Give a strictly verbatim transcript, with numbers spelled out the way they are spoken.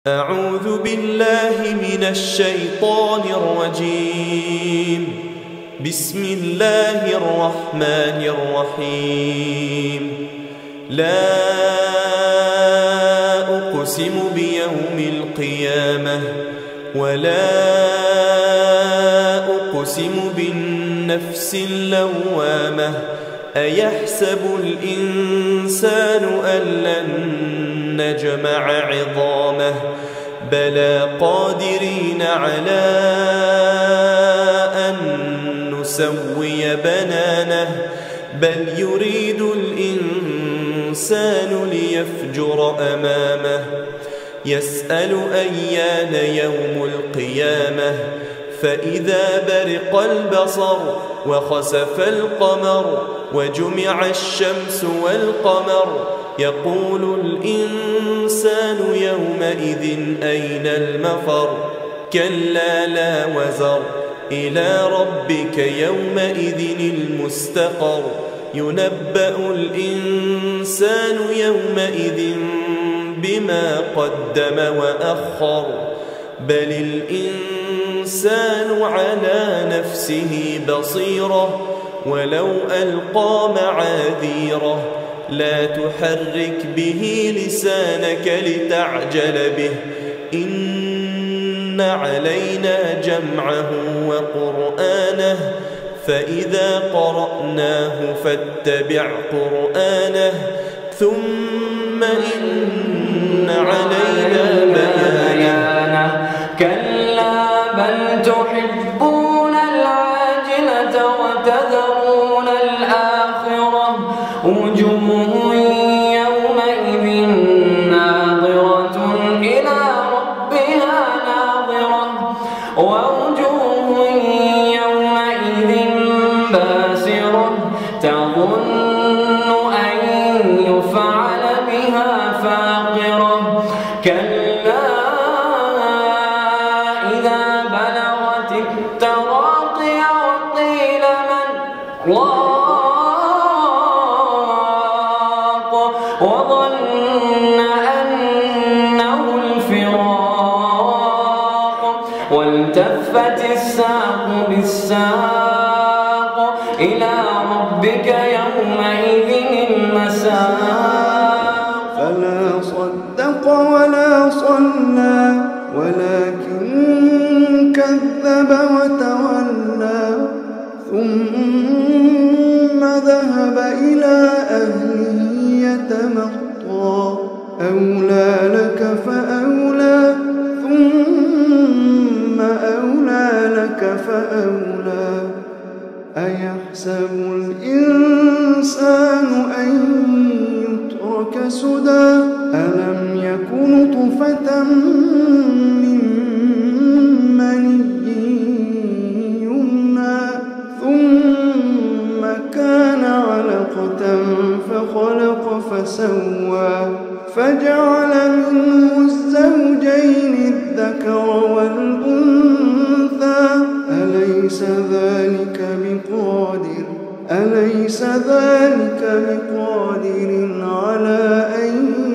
أعوذ بالله من الشيطان الرجيم. بسم الله الرحمن الرحيم. لا أقسم بيوم القيامة ولا أقسم بالنفس اللوامة. أيحسب الإنسان أن لن نجمع عظامه بلى قادرين على أن نسوي بنانه بل يريد الإنسان ليفجر أمامه يسأل أيان يوم القيامة فإذا برق البصر وخسف القمر وجمع الشمس والقمر يقول الإنسان يومئذ أين المفر كلا لا وزر إلى ربك يومئذ المستقر ينبأ الإنسان يومئذ بما قدم وأخر بل الإنسان على نفسه بصيرة ولو ألقى معاذيره لا تحرك به لسانك لتعجل به إن علينا جمعه وقرآنه فإذا قرأناه فاتبع قرآنه ثم إن علينا بيانه كلا بل تحبون العاجلة وتذرون الآخرة وجوه يومئذ ناظرة إلى ربها ناظرة ووجوه يومئذ باسرة تظن أن يفعل بها فاقرة كلا إذا بلغت التراقي وقيل من راق وظن أنه الفراق والتفت الساق بالساق إلى ربك يومئذ المساق فلا صدق ولا صلى ولكن كذب وتولى ثم ذهب إلى أهله يتمطى أولى لك فأولى ثم أولى لك فأولى أيحسب الإنسان أن يترك سدى ألم يكن طفة من مني يمنى ثم كان علقة فخلق فسوى فجعل منه الزوجين الذكر والأنثى أليس ذلك بقادر أليس ذلك بقادر على أن